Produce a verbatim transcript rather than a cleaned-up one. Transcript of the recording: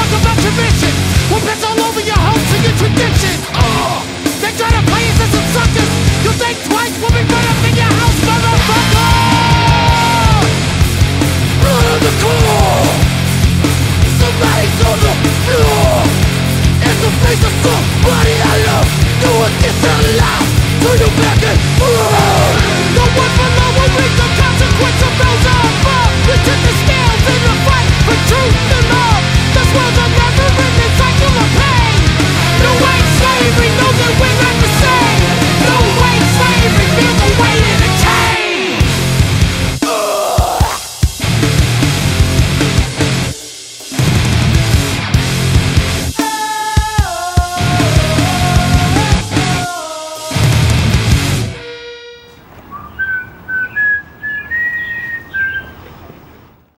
talk about your mission. We'll piss all over your hopes and your tradition. Oh, they try to play us as some suckers. You'll think twice when we run up in your house, motherfucker. Blood on the floor. Somebody's on the floor. In the face of